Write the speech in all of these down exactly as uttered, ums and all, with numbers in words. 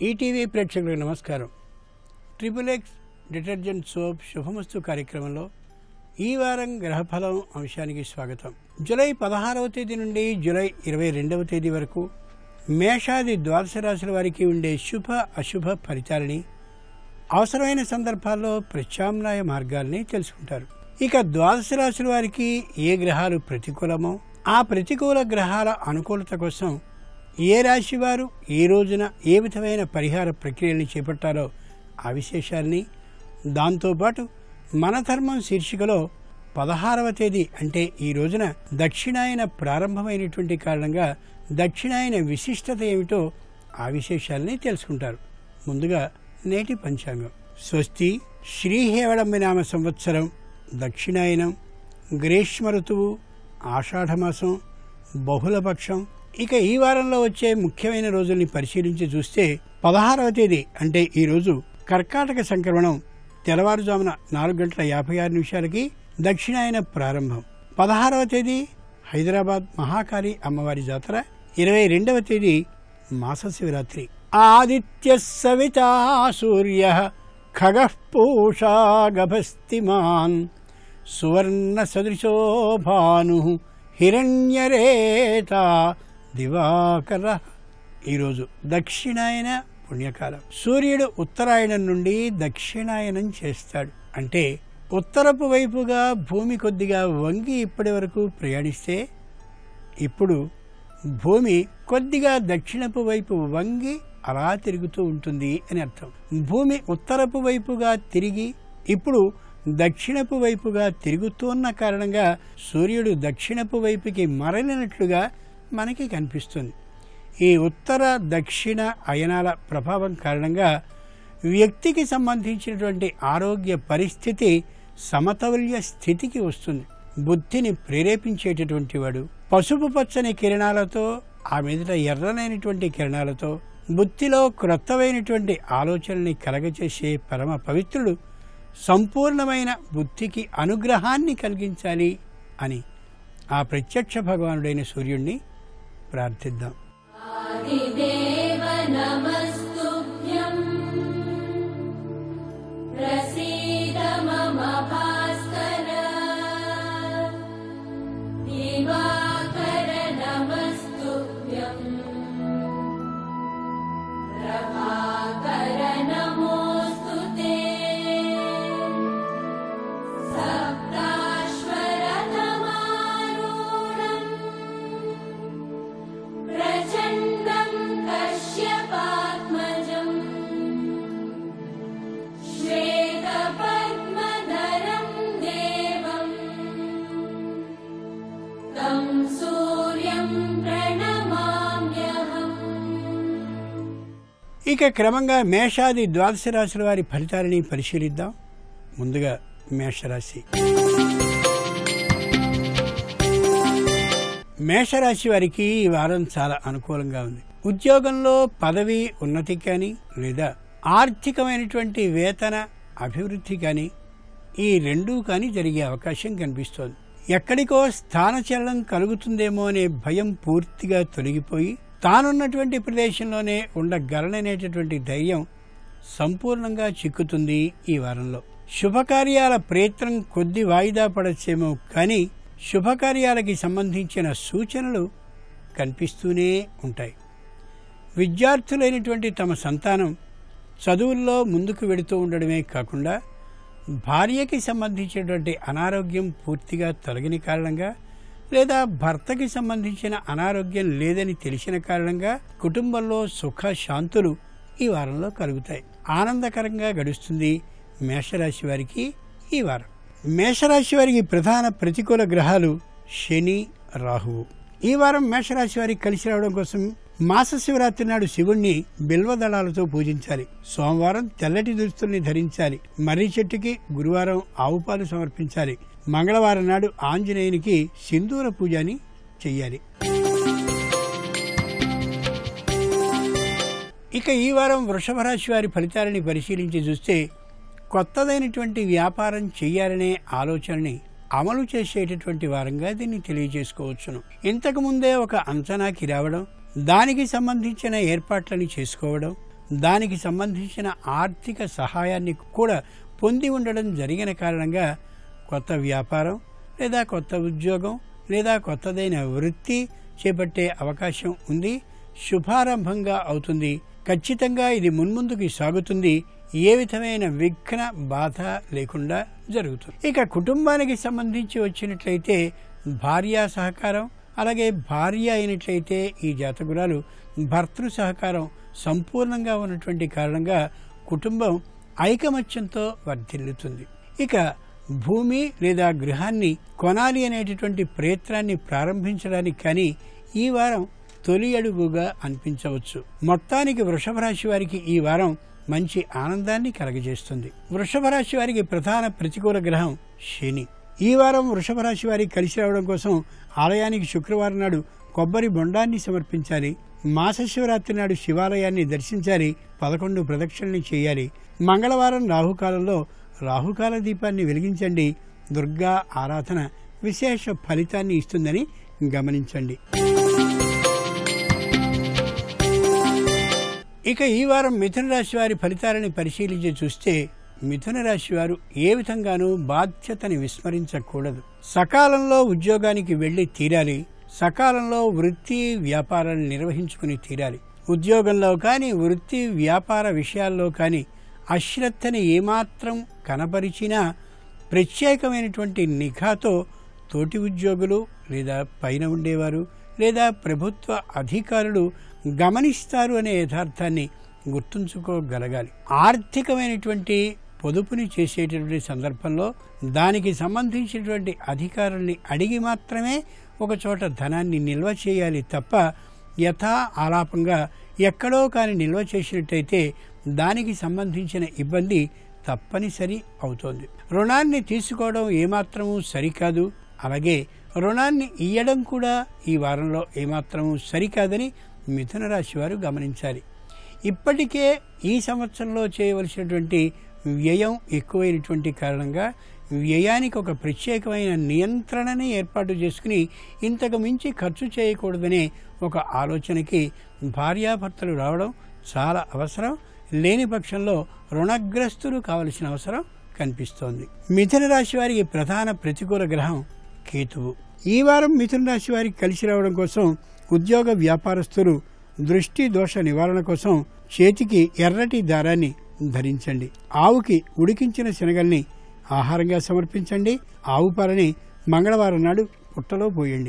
ETV ప్రేక్షకులకు నమస్కారం. Triple X detergent soap శుభమస్తు కార్యక్రమంలో ఈ వారం గ్రహఫలం అంశానికి స్వాగతం. జూలై పదహారవ తేదీ నుండి జూలై ఇరవై రెండవ తేదీ వరకు మేషాది ద్వాదశ రాశుల వారికి ఉండే శుభ అశుభ ఫలితాలని, అవసరమైన సందర్భాల్లో ప్రత్యామ్నాయ మార్గాల్ని తెలుసుకుంటారు. ఇక ద్వాదశ రాశుల వారికి ఏ గ్రహాలు ప్రతికూలమో ఆ ప్రతికూల గ్రహాల అనుకూలత కోసం ఏ రాశి వారు ఏ రోజున ఏ విధమైన పరిహార ప్రక్రియల్ని చేపట్టారో ఆ విశేషాల్ని, దాంతోపాటు మన ధర్మం శీర్షికలో పదహారవ తేదీ అంటే ఈ రోజున దక్షిణాయన ప్రారంభమైనటువంటి కారణంగా దక్షిణాయన విశిష్టత ఏమిటో ఆ విశేషాల్ని తెలుసుకుంటారు. ముందుగా నేటి పంచాంగం. స్వస్తి శ్రీహేవళంబి నామ సంవత్సరం, దక్షిణాయనం, గ్రీష్మ ఋతువు, ఆషాఢమాసం, బహుళపక్షం. ఇక ఈ వారంలో వచ్చే ముఖ్యమైన రోజుల్ని పరిశీలించి చూస్తే పదహారవ తేదీ అంటే ఈరోజు కర్కాటక సంక్రమణం తెల్లవారుజామున నాలుగు గంటల యాభై ఆరు నిమిషాలకి దక్షిణాయన ప్రారంభం. పదహారవ తేదీ హైదరాబాద్ మహాకాళి అమ్మవారి జాతర. ఇరవై రెండవ తేదీ మాస శివరాత్రి. ఆదిత్య సవితా సూర్య ఖగః పూషా గభస్తిమాన్ సువర్ణ సదృశో భాను హిరణ్యరేత దివాకర. ఈరోజు దక్షిణాయన పుణ్యకాలం. సూర్యుడు ఉత్తరాయణం నుండి దక్షిణాయనం చేస్తాడు. అంటే ఉత్తరపు వైపుగా భూమి కొద్దిగా వంగి ఇప్పటి వరకు ప్రయాణిస్తే ఇప్పుడు భూమి కొద్దిగా దక్షిణపు వైపు వంగి అలా తిరుగుతూ ఉంటుంది అని అర్థం. భూమి ఉత్తరపు వైపుగా తిరిగి ఇప్పుడు దక్షిణపు వైపుగా తిరుగుతున్న కారణంగా సూర్యుడు దక్షిణపు వైపుకి మరలినట్లుగా మనకి కనిపిస్తుంది. ఈ ఉత్తర దక్షిణ అయనాల ప్రభావం కారణంగా వ్యక్తికి సంబంధించినటువంటి ఆరోగ్య పరిస్థితి సమతౌల్య స్థితికి వస్తుంది. బుద్ధిని ప్రేరేపించేటటువంటి వాడు పసుపు పచ్చని కిరణాలతో, ఆ మీదట ఎర్రనైనటువంటి కిరణాలతో బుద్ధిలో క్రొత్తమైనటువంటి ఆలోచనల్ని కలగచేసే పరమ పవిత్రుడు సంపూర్ణమైన బుద్ధికి అనుగ్రహాన్ని కలిగించాలి అని ఆ ప్రత్యక్ష భగవానుడైన సూర్యుడిని ప్రార్థిద్దాం. ఇక క్రమంగా మేషాది ద్వాదశ రాశుల వారి ఫలితాలని పరిశీలిద్దాం. ముందుగా మేషరాశి. మేషరాశి వారికి ఈ వారం చాలా అనుకూలంగా ఉంది. ఉద్యోగంలో పదవి ఉన్నతి కానీ లేదా ఆర్థికమైనటువంటి వేతన అభివృద్ధి కానీ ఈ రెండూ కానీ జరిగే అవకాశం కనిపిస్తోంది. ఎక్కడికో స్థానచలనం కలుగుతుందేమో అనే భయం పూర్తిగా తొలగిపోయి తానున్నటువంటి ప్రదేశంలోనే ఉండగలననేటటువంటి ధైర్యం సంపూర్ణంగా చిక్కుతుంది ఈ వారంలో. శుభకార్యాల ప్రయత్నం కొద్ది వాయిదా పడచ్చేమో కానీ శుభకార్యాలకి సంబంధించిన సూచనలు కనిపిస్తూనే ఉంటాయి. విద్యార్థులైనటువంటి తమ సంతానం చదువుల్లో ముందుకు వెడుతూ ఉండడమే కాకుండా భార్యకి సంబంధించినటువంటి అనారోగ్యం పూర్తిగా తొలగిన కారణంగా లేదా భర్తకి సంబంధించిన అనారోగ్యం లేదని తెలిసిన కారణంగా కుటుంబంలో సుఖ శాంతులు ఈ వారంలో కలుగుతాయి. ఆనందకరంగా గడుస్తుంది మేషరాశి వారికి ఈ వారం. మేషరాశి వారికి ప్రధాన ప్రతికూల గ్రహాలు శని, రాహువు. ఈ వారం మేషరాశి వారికి కలిసి రావడం కోసం మాస శివరాత్రి నాడు శివుణ్ణి బిల్వదళాలతో పూజించాలి. సోమవారం తెల్లటి దుస్తుల్ని ధరించాలి. మర్రి చెట్టుకి గురువారం ఆవుపాలు సమర్పించాలి. మంగళవారం నాడు ఆంజనేయునికి సింధూర పూజని చెయ్యాలి. ఇక ఈ వారం వృషభ రాశి వారి ఫలితాలని పరిశీలించి చూస్తే కొత్తదైనటువంటి వ్యాపారం చెయ్యాలనే ఆలోచనని అమలు చేసేటటువంటి వారంగా దీన్ని తెలియజేసుకోవచ్చును. ఇంతకు ముందే ఒక అంచనాకి రావడం, దానికి సంబంధించిన ఏర్పాట్లని చేసుకోవడం, దానికి సంబంధించిన ఆర్థిక సహాయాన్ని కూడా పొంది ఉండడం జరిగిన కారణంగా కొత్త వ్యాపారం లేదా కొత్త ఉద్యోగం లేదా కొత్తదైన వృత్తి చేపట్టే అవకాశం ఉంది. శుభారంభంగా అవుతుంది. ఖచ్చితంగా ఇది మున్ముందుకు సాగుతుంది. ఏ విధమైన విఘ్న బాధ లేకుండా జరుగుతుంది. ఇక కుటుంబానికి సంబంధించి వచ్చినట్లయితే భార్య సహకారం, అలాగే భార్య అయినట్లయితే ఈ జాతకురాలు భర్తృ సహకారం సంపూర్ణంగా ఉన్నటువంటి కారణంగా కుటుంబం ఐకమత్యంతో వర్ధిల్లుతుంది. ఇక భూమి లేదా గృహాన్ని కొనాలి అనేటటువంటి ప్రయత్నాన్ని ప్రారంభించడానికి కానీ ఈ వారం తొలి అడుగుగా అనిపించవచ్చు. మొత్తానికి వృషభ రాశి వారికి ఈ వారం మంచి ఆనందాన్ని కలగజేస్తుంది. వృషభ రాశి వారికి ప్రధాన ప్రతికూల గ్రహం శని. ఈ వారం వృషభ రాశి వారికి కలిసి రావడం కోసం ఆలయానికి శుక్రవారం నాడు కొబ్బరి బొండాన్ని సమర్పించాలి. మాస శివరాత్రి నాడు శివాలయాన్ని దర్శించాలి. పదకొండు ప్రదక్షిణలు చేయాలి. మంగళవారం రాహుకాలంలో రాహుకాల దీపాన్ని వెలిగించండి. దుర్గా ఆరాధన విశేష ఫలితాన్ని ఇస్తుందని గమనించండి. ఇక ఈ వారం మిథున రాశి వారి ఫలితాలని పరిశీలించి చూస్తే మిథున రాశి వారు ఏ విధంగానూ బాధ్యతని విస్మరించకూడదు. సకాలంలో ఉద్యోగానికి వెళ్లి తీరాలి. సకాలంలో వృత్తి వ్యాపారాన్ని నిర్వహించుకుని తీరాలి. ఉద్యోగంలో కానీ వృత్తి వ్యాపార విషయాల్లో కానీ అశ్రద్ధని ఏమాత్రం కనపరిచినా ప్రత్యేకమైనటువంటి నిఘాతో తోటి ఉద్యోగులు లేదా పైన ఉండేవారు లేదా ప్రభుత్వ అధికారులు గమనిస్తారు అనే యథార్థాన్ని గుర్తుంచుకోగలగాలి. ఆర్థికమైనటువంటి పొదుపుని చేసేటటువంటి సందర్భంలో దానికి సంబంధించినటువంటి అధికారుల్ని అడిగి మాత్రమే ఒక చోట ధనాన్ని నిల్వ చేయాలి తప్ప యథా ఆలాపంగా ఎక్కడో కానీ నిల్వ చేసినట్టయితే దానికి సంబంధించిన ఇబ్బంది తప్పనిసరి అవుతోంది. రుణాన్ని తీసుకోవడం ఏమాత్రమూ సరికాదు. అలాగే రుణాన్ని ఇయ్యడం కూడా ఈ వారంలో ఏమాత్రమూ సరికాదని మిథున రాశి వారు గమనించాలి. ఇప్పటికే ఈ సంవత్సరంలో చేయవలసినటువంటి వ్యయం ఎక్కువైనటువంటి కారణంగా వ్యయానికి ఒక ప్రత్యేకమైన నియంత్రణని ఏర్పాటు చేసుకుని ఇంతకు మించి ఖర్చు చేయకూడదనే ఒక ఆలోచనకి భార్యాభర్తలు రావడం చాలా అవసరం. లేని పక్షంలో రుణగ్రస్తులు కావలసిన అవసరం కనిపిస్తోంది. మిథున రాశి వారికి ప్రధాన ప్రతికూల గ్రహం కేతువు. ఈ వారం మిథున రాశి వారికి కలిసి రావడం కోసం ఉద్యోగ వ్యాపారస్తులు దృష్టి దోష నివారణ కోసం చేతికి ఎర్రటి దారాన్ని ధరించండి. ఆవుకి ఉడికించిన శనగల్ని ఆహారంగా సమర్పించండి. ఆవు పాలని మంగళవారం నాడు పుట్టలో పోయండి.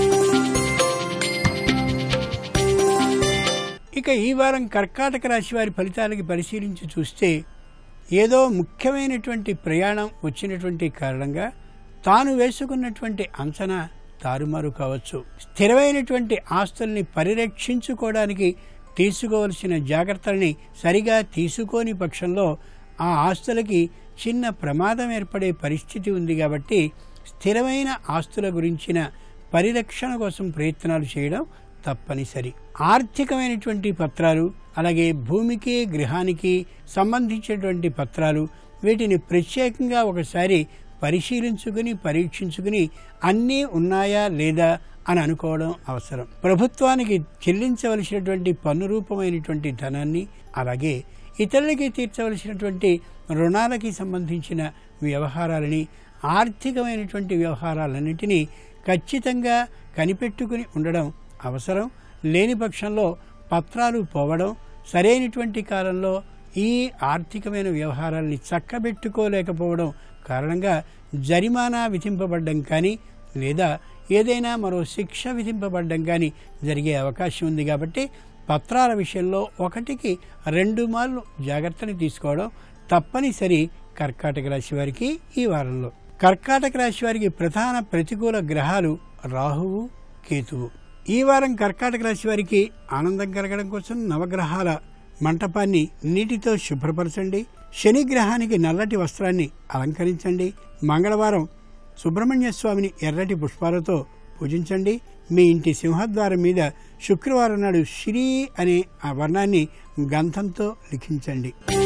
ఇక ఈ వారం కర్కాటక రాశి వారి ఫలితాలకి పరిశీలించి చూస్తే ఏదో ముఖ్యమైనటువంటి ప్రయాణం వచ్చినటువంటి కారణంగా తాను వేసుకున్నటువంటి అంచనా తారుమారు కావచ్చు. స్థిరమైనటువంటి ఆస్తుల్ని పరిరక్షించుకోవడానికి తీసుకోవలసిన జాగ్రత్తల్ని సరిగా తీసుకోని పక్షంలో ఆ ఆస్తులకి చిన్న ప్రమాదం ఏర్పడే పరిస్థితి ఉంది. కాబట్టి స్థిరమైన ఆస్తుల గురించిన పరిరక్షణ కోసం ప్రయత్నాలు చేయడం తప్పనిసరి. ఆర్థికమైనటువంటి పత్రాలు, అలాగే భూమికి గృహానికి సంబంధించినటువంటి పత్రాలు, వీటిని ప్రత్యేకంగా ఒకసారి పరిశీలించుకుని పరీక్షించుకుని అన్నీ ఉన్నాయా లేదా అని అనుకోవడం అవసరం. ప్రభుత్వానికి చెల్లించవలసినటువంటి పన్ను రూపమైనటువంటి ధనాన్ని, అలాగే ఇతరులకి తీర్చవలసినటువంటి రుణాలకి సంబంధించిన వ్యవహారాలని, ఆర్థికమైనటువంటి వ్యవహారాలన్నింటినీ ఖచ్చితంగా కనిపెట్టుకుని ఉండడం అవసరం. లేని పక్షంలో పత్రాలు పోవడం, సరైనటువంటి కాలంలో ఈ ఆర్థికమైన వ్యవహారాల్ని చక్కబెట్టుకోలేకపోవడం కారణంగా జరిమానా విధింపబడ్డం కానీ లేదా ఏదైనా మరో శిక్ష విధింపబడ్డం కానీ జరిగే అవకాశం ఉంది. కాబట్టి పత్రాల విషయంలో ఒకటికి రెండు మార్లు జాగ్రత్తని తీసుకోవడం తప్పనిసరి కర్కాటక రాశి వారికి ఈ వారంలో. కర్కాటక రాశి వారికి ప్రధాన ప్రతికూల గ్రహాలు రాహువు, కేతువు. ఈ వారం కర్కాటక రాశి వారికి ఆనందం కలగడం కోసం నవగ్రహాల మంటపాన్ని నీటితో శుభ్రపరచండి. శని గ్రహానికి నల్లటి వస్త్రాన్ని అలంకరించండి. మంగళవారం సుబ్రహ్మణ్య స్వామిని ఎర్రటి పుష్పాలతో పూజించండి. మీ ఇంటి సింహద్వారం మీద శుక్రవారం నాడు శ్రీ అనే ఆ వర్ణాన్ని గంధంతో లిఖించండి.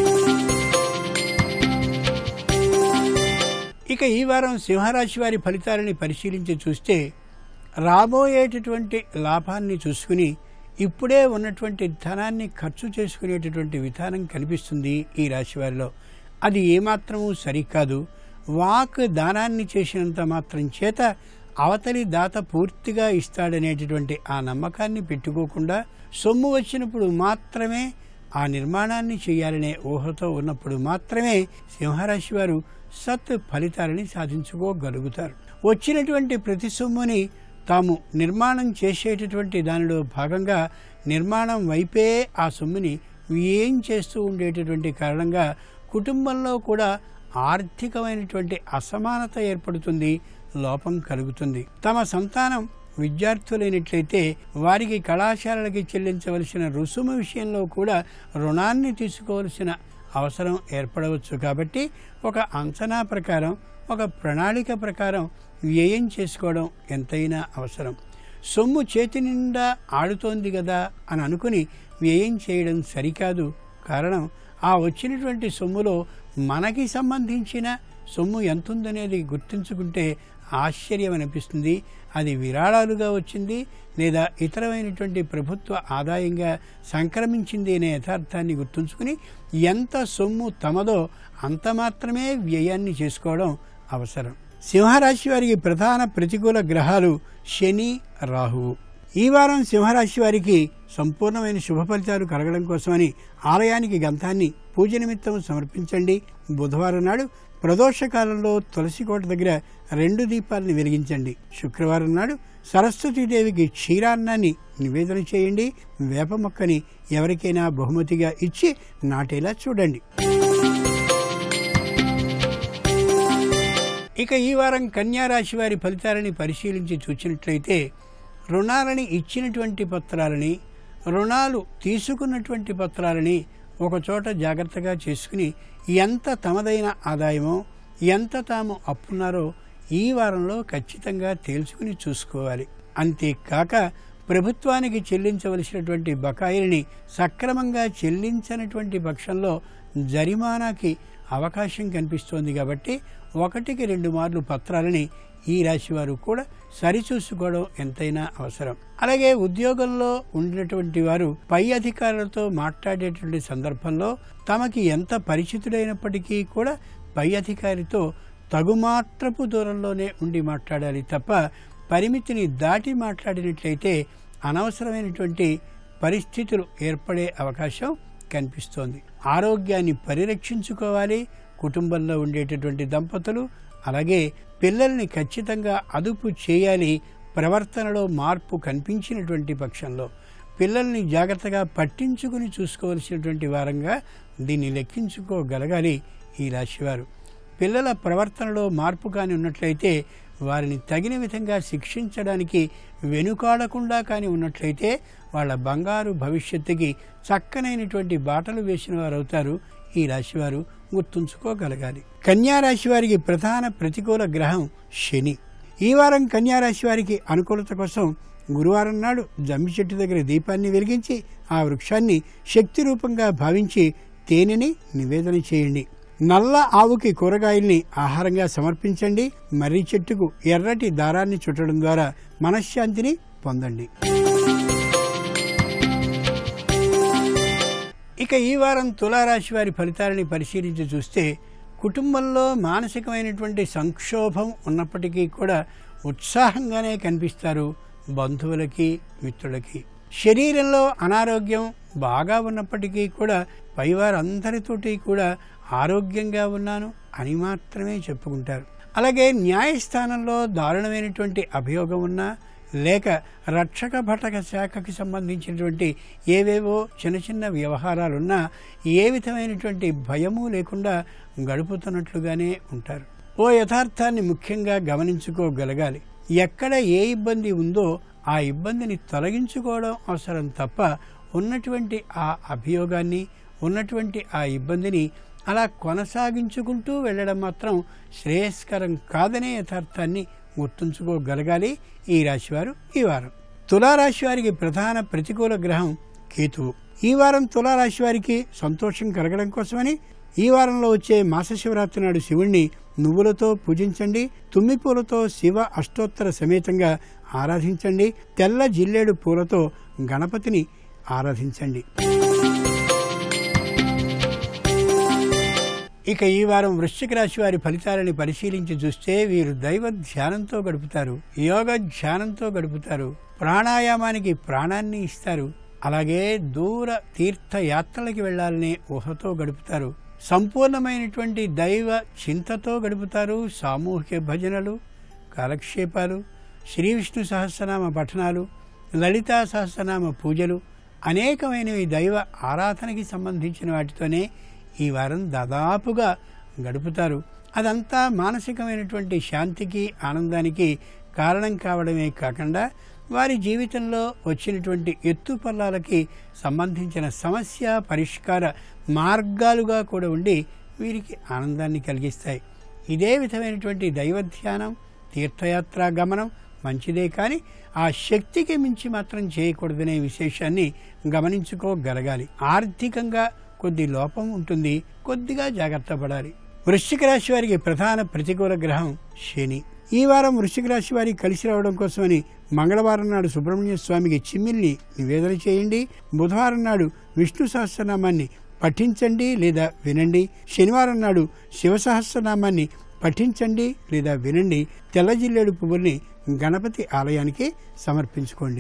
ఇక ఈ వారం సింహరాశి వారి ఫలితాలని పరిశీలించి చూస్తే రాబోయేటటువంటి లాభాన్ని చూసుకుని ఇప్పుడే ఉన్నటువంటి ధనాన్ని ఖర్చు చేసుకునేటటువంటి విధానం కనిపిస్తుంది ఈ రాశి వారిలో. అది ఏమాత్రమూ సరికాదు. వాక్ దానాన్ని చేసినంత మాత్రం చేత అవతలి దాత పూర్తిగా ఇస్తాడనేటటువంటి ఆ నమ్మకాన్ని పెట్టుకోకుండా సొమ్ము వచ్చినప్పుడు మాత్రమే ఆ నిర్మాణాన్ని చేయాలనే ఊహతో ఉన్నప్పుడు మాత్రమే సింహరాశి వారు సత్ ఫలితాలని సాధించుకోగలుగుతారు. వచ్చినటువంటి ప్రతి సొమ్ముని తాము నిర్మాణం చేసేటటువంటి దానిలో భాగంగా నిర్మాణం వైపే ఆ సొమ్ముని ఏం చేస్తూ ఉండేటటువంటి కారణంగా కుటుంబంలో కూడా ఆర్థికమైనటువంటి అసమానత ఏర్పడుతుంది, లోపం కలుగుతుంది. తమ సంతానం విద్యార్థులైనట్లయితే వారికి కళాశాలలకి చెల్లించవలసిన రుసుము విషయంలో కూడా రుణాన్ని తీసుకోవలసిన అవసరం ఏర్పడవచ్చు. కాబట్టి ఒక అంచనా ప్రకారం, ఒక ప్రణాళిక ప్రకారం వ్యయం చేసుకోవడం ఎంతైనా అవసరం. సొమ్ము చేతి నిండా ఆడుతోంది కదా అని అనుకుని వ్యయం చేయడం సరికాదు. కారణం, ఆ వచ్చినటువంటి సొమ్ములో మనకి సంబంధించిన సొమ్ము ఎంతుందనేది గుర్తించుకుంటే ఆశ్చర్యం అనిపిస్తుంది. అది విరాళాలుగా వచ్చింది లేదా ఇతరమైనటువంటి ప్రభుత్వ ఆదాయంగా సంక్రమించింది అనే యథార్థాన్ని గుర్తుంచుకుని ఎంత సొమ్ము తమదో అంత మాత్రమే వ్యయాన్ని చేసుకోవడం అవసరం. సింహరాశి వారికి ప్రధాన ప్రతికూల గ్రహాలు శని, రాహువు. ఈ వారం సింహరాశి వారికి సంపూర్ణమైన శుభ ఫలితాలు కలగడం కోసమని ఆలయానికి గంధాన్ని పూజ నిమిత్తం సమర్పించండి. బుధవారం నాడు ప్రదోష కాలంలో తులసి కోట దగ్గర రెండు దీపాలను వెలిగించండి. శుక్రవారం నాడు సరస్వతీదేవికి క్షీరాన్నాన్ని నివేదన చేయండి. వేప మొక్కని ఎవరికైనా బహుమతిగా ఇచ్చి నాటేలా చూడండి. ఇక ఈ వారం కన్యారాశి వారి ఫలితాలని పరిశీలించి చూసినట్లయితే రుణాలని ఇచ్చినటువంటి పత్రాలని, రుణాలు తీసుకున్నటువంటి పత్రాలని ఒకచోట జాగ్రత్తగా చేసుకుని ఎంత తమదైన ఆదాయమో, ఎంత తాము అప్పున్నారో ఈ వారంలో ఖచ్చితంగా తేల్చుకుని చూసుకోవాలి. అంతేకాక ప్రభుత్వానికి చెల్లించవలసినటువంటి బకాయిల్ని సక్రమంగా చెల్లించనటువంటి పక్షంలో జరిమానాకి అవకాశం కనిపిస్తోంది. కాబట్టి ఒకటికి రెండు మార్లు పత్రాలని ఈ రాశి వారు కూడా సరిచూసుకోవడం ఎంతైనా అవసరం. అలాగే ఉద్యోగంలో ఉండినటువంటి వారు పై అధికారులతో మాట్లాడేటువంటి సందర్భంలో తమకి ఎంత పరిచితుడైనప్పటికీ కూడా పై అధికారితో తగుమాత్రపు దూరంలోనే ఉండి మాట్లాడాలి తప్ప పరిమితిని దాటి మాట్లాడినట్లయితే అనవసరమైనటువంటి పరిస్థితులు ఏర్పడే అవకాశం కనిపిస్తోంది. ఆరోగ్యాన్ని పరిరక్షించుకోవాలి. కుటుంబంలో ఉండేటటువంటి దంపతులు అలాగే పిల్లల్ని ఖచ్చితంగా అదుపు చేయాలి. ప్రవర్తనలో మార్పు కనిపించినటువంటి పక్షంలో పిల్లల్ని జాగ్రత్తగా పట్టించుకుని చూసుకోవలసినటువంటి వారంగా దీన్ని లెక్కించుకోగలగాలి ఈ రాశివారు. పిల్లల ప్రవర్తనలో మార్పు కాని ఉన్నట్లయితే వారిని తగిన విధంగా శిక్షించడానికి వెనుకాడకుండా కానీ ఉన్నట్లయితే వాళ్ళ బంగారు భవిష్యత్తుకి చక్కనైనటువంటి బాటలు వేసిన వారు అవుతారు ఈ రాశివారు. గుర్తుంచుకోగలగాలి. కన్యారాశి వారికి ప్రధాన ప్రతికూల గ్రహం శని. ఈ వారం కన్యారాశి వారికి అనుకూలత కోసం గురువారం నాడు జమ్మి చెట్టు దగ్గర దీపాన్ని వెలిగించి ఆ వృక్షాన్ని శక్తి రూపంగా భావించి తేనెని నివేదన చేయండి. నల్ల ఆవుకి కూరగాయల్ని ఆహారంగా సమర్పించండి. మర్రి చెట్టుకు ఎర్రటి దారాన్ని చుట్టడం ద్వారా మనశ్శాంతిని పొందండి. ఇక ఈ వారం తులారాశి వారి ఫలితాలని పరిశీలించి చూస్తే కుటుంబంలో మానసికమైనటువంటి సంక్షోభం ఉన్నప్పటికీ కూడా ఉత్సాహంగానే కనిపిస్తారు బంధువులకి, మిత్రులకి. శరీరంలో అనారోగ్యం బాగా ఉన్నప్పటికీ కూడా పైవారందరితోటి కూడా ఆరోగ్యంగా ఉన్నాను అని మాత్రమే చెప్పుకుంటారు. అలాగే న్యాయస్థానంలో దారుణమైనటువంటి అభియోగం ఉన్నా లేక రక్షక భటక శాఖకి సంబంధించినటువంటి ఏవేవో చిన్న చిన్న వ్యవహారాలున్నా ఏ విధమైనటువంటి భయము లేకుండా గడుపుతున్నట్లుగానే ఉంటారు. ఓ యథార్థాన్ని ముఖ్యంగా గమనించుకోగలగాలి. ఎక్కడ ఏ ఇబ్బంది ఉందో ఆ ఇబ్బందిని తొలగించుకోవడం అవసరం తప్ప ఉన్నటువంటి ఆ అభియోగాన్ని, ఉన్నటువంటి ఆ ఇబ్బందిని అలా కొనసాగించుకుంటూ వెళ్ళడం మాత్రం శ్రేయస్కరం కాదనే యథార్థాన్ని గుర్తుంచుకోగలగాలి ఈ రాశివారు. ఈ వారం తులారాశి వారికి ప్రధాన ప్రతికూల గ్రహం కేతువు. ఈ వారం తులారాశి వారికి సంతోషం కలగడం కోసమని ఈ వారంలో వచ్చే మాస శివరాత్రి నాడు శివుణ్ణి నువ్వులతో పూజించండి. తుమ్మిపూలతో శివ అష్టోత్తర సమేతంగా ఆరాధించండి. తెల్ల జిల్లేడు పూలతో గణపతిని ఆరాధించండి. ఇక ఈ వారం వృశ్చిక రాశి వారి ఫలితాలని పరిశీలించి చూస్తే వీరు దైవ ధ్యానంతో గడుపుతారు, యోగ ధ్యానంతో గడుపుతారు, ప్రాణాయామానికి ప్రాణాన్ని ఇస్తారు. అలాగే దూర తీర్థయాత్రలకి వెళ్లాలనే ఊహతో గడుపుతారు. సంపూర్ణమైనటువంటి దైవ చింతతో గడుపుతారు. సామూహిక భజనలు, కాలక్షేపాలు, శ్రీ విష్ణు సహస్రనామ పఠనాలు, లలితా సహస్రనామ పూజలు, అనేకమైనవి దైవ ఆరాధనకి సంబంధించిన వాటితోనే ఈ వారం దాదాపుగా గడుపుతారు. అదంతా మానసికమైనటువంటి శాంతికి, ఆనందానికి కారణం కావడమే కాకుండా వారి జీవితంలో వచ్చినటువంటి ఎత్తుపల్లాలకి సంబంధించిన సమస్య పరిష్కార మార్గాలుగా కూడా ఉండి వీరికి ఆనందాన్ని కలిగిస్తాయి. ఇదే విధమైనటువంటి దైవ ధ్యానం, తీర్థయాత్ర గమనం మంచిదే, కానీ ఆ శక్తికి మించి మాత్రం చేయకూడదనే విశేషాన్ని గమనించుకోగలగాలి. ఆర్థికంగా కొద్ది లోపం ఉంటుంది, కొద్దిగా జాగ్రత్త పడాలి. వృశ్చిక రాశి వారికి ప్రధాన ప్రతికూల గ్రహం శని. ఈ వారం వృశ్చిక రాశి వారికి కలిసి రావడం కోసమని మంగళవారం నాడు సుబ్రహ్మణ్య స్వామికి చిమ్మిల్ని నివేదన చేయండి. బుధవారం నాడు విష్ణు సహస్రనామాన్ని పఠించండి లేదా వినండి. శనివారం నాడు శివ సహస్రనామాన్ని పఠించండి లేదా వినండి. తెల్ల జిల్లేడు పువ్వుల్ని గణపతి ఆలయానికి సమర్పించుకోండి.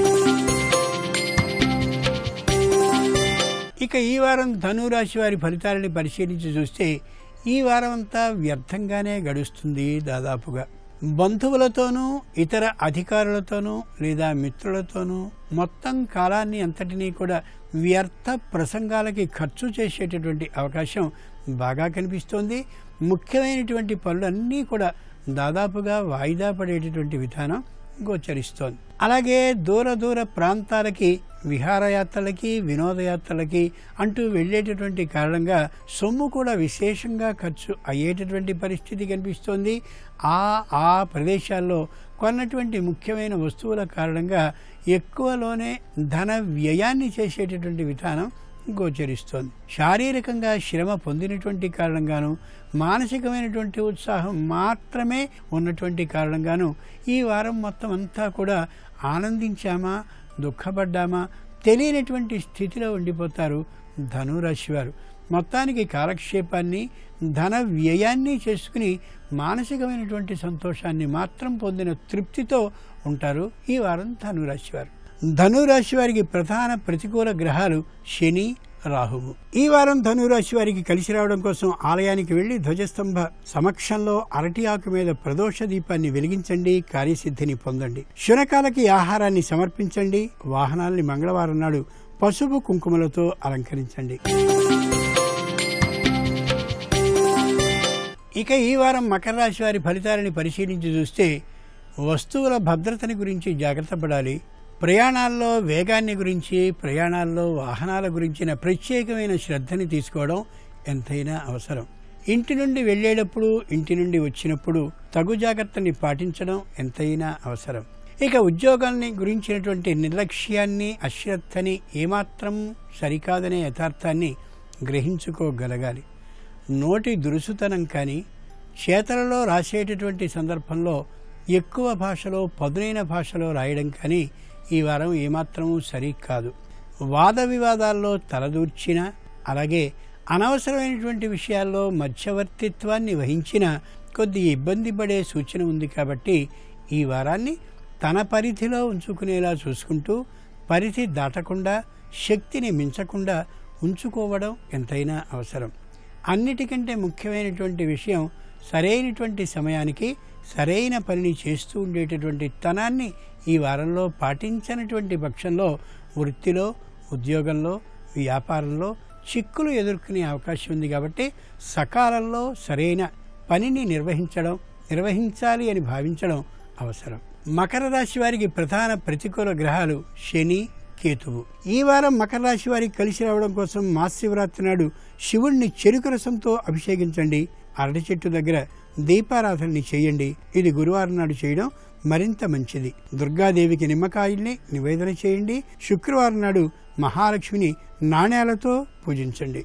ఇక ఈ వారం ధనురాశి వారి ఫలితాలని పరిశీలించి చూస్తే ఈ వారం అంతా వ్యర్థంగానే గడుస్తుంది. దాదాపుగా బంధువులతోనూ, ఇతర అధికారులతోనూ లేదా మిత్రులతోనూ మొత్తం కాలాన్ని అంతటినీ కూడా వ్యర్థ ప్రసంగాలకి ఖర్చు చేసేటటువంటి అవకాశం బాగా కనిపిస్తోంది. ముఖ్యమైనటువంటి పనులన్నీ కూడా దాదాపుగా వాయిదా పడేటటువంటి విధానం గోచరిస్తోంది. అలాగే దూర దూర ప్రాంతాలకి, విహారయాత్రలకి, వినోదయాత్రలకి అంటూ వెళ్ళేటటువంటి కారణంగా సొమ్ము కూడా విశేషంగా ఖర్చు అయ్యేటటువంటి పరిస్థితి కనిపిస్తోంది. ఆ ఆ ప్రదేశాల్లో కొన్నటువంటి ముఖ్యమైన వస్తువుల కారణంగా ఎక్కువలోనే ధన వ్యయాన్ని చేసేటటువంటి విధానం గోచరిస్తోంది. శారీరకంగా శ్రమ పొందినటువంటి కారణంగాను, మానసికమైనటువంటి ఉత్సాహం మాత్రమే ఉన్నటువంటి కారణంగాను ఈ వారం మొత్తం అంతా కూడా ఆనందించామా, దుఃఖపడ్డామా తెలియనటువంటి స్థితిలో ఉండిపోతారు ధనురాశి వారు. మొత్తానికి కాలక్షేపాన్ని, ధన వ్యయాన్ని చేసుకుని మానసికమైనటువంటి సంతోషాన్ని మాత్రం పొందిన తృప్తితో ఉంటారు ఈ వారం ధనురాశి వారు. ధనురాశి వారికి ప్రధాన ప్రతికూల గ్రహాలు శని, రాహువు. ఈ వారం ధనురాశి వారికి కలిసి రావడం కోసం ఆలయానికి వెళ్లి ధ్వజస్తంభ సమక్షంలో అరటి ఆకు మీద ప్రదోష దీపాన్ని వెలిగించండి. కార్యసిద్ధిని పొందండి. శునకాలకి ఆహారాన్ని సమర్పించండి. వాహనాల్ని మంగళవారం నాడు పసుపు కుంకుమలతో అలంకరించండి. ఇక ఈ వారం మకర రాశి వారి ఫలితాలని పరిశీలించి చూస్తే వస్తువుల భద్రతని గురించి జాగ్రత్త పడాలి. ప్రయాణాల్లో వేగాన్ని గురించి, ప్రయాణాల్లో వాహనాల గురించిన ప్రత్యేకమైన శ్రద్ధని తీసుకోవడం ఎంతైనా అవసరం. ఇంటి నుండి వెళ్ళేటప్పుడు, ఇంటి నుండి వచ్చినప్పుడు తగు జాగ్రత్తని పాటించడం ఎంతైనా అవసరం. ఇక ఉద్యోగాన్ని గురించినటువంటి నిర్లక్ష్యాన్ని, అశ్రద్ధని ఏమాత్రం సరికాదనే యథార్థాన్ని గ్రహించుకోగలగాలి. నోటి దురుసుతనం కానీ, చేతలలో రాసేటటువంటి సందర్భంలో ఎక్కువ భాషలో, పదునైన భాషలో రాయడం కానీ ఈ వారం ఏమాత్రమూ సరికాదు. వాద వివాదాల్లో తలదూర్చిన, అలాగే అనవసరమైనటువంటి విషయాల్లో మధ్యవర్తిత్వాన్ని వహించిన కొద్ది ఇబ్బంది పడే సూచన ఉంది. కాబట్టి ఈ వారాన్ని తన పరిధిలో ఉంచుకునేలా చూసుకుంటూ పరిధి దాటకుండా, శక్తిని మించకుండా ఉంచుకోవడం ఎంతైనా అవసరం. అన్నిటికంటే ముఖ్యమైనటువంటి విషయం సరైనటువంటి సమయానికి సరైన పనిని చేస్తూ ఉండేటటువంటి తనాన్ని ఈ వారంలో పాటించనటువంటి పక్షంలో వృత్తిలో, ఉద్యోగంలో, వ్యాపారంలో చిక్కులు ఎదుర్కొనే అవకాశం ఉంది. కాబట్టి సకాలంలో సరైన పనిని నిర్వహించడం, నిర్వహించాలి అని భావించడం అవసరం. మకర రాశి వారికి ప్రధాన ప్రతికూల గ్రహాలు శని, కేతువు. ఈ వారం మకర రాశి వారికి కలిసి రావడం కోసం మహాశివరాత్రి నాడు శివుణ్ణి చెరుకు రసంతో అభిషేకించండి. అరటి చెట్టు దగ్గర దీపారాధనని చేయండి. ఇది గురువారం నాడు చేయడం మరింత మంచిది. దుర్గాదేవికి నిమ్మకాయల్ని నివేదన చేయండి. శుక్రవారం నాడు మహాలక్ష్మిని నాణేలతో పూజించండి.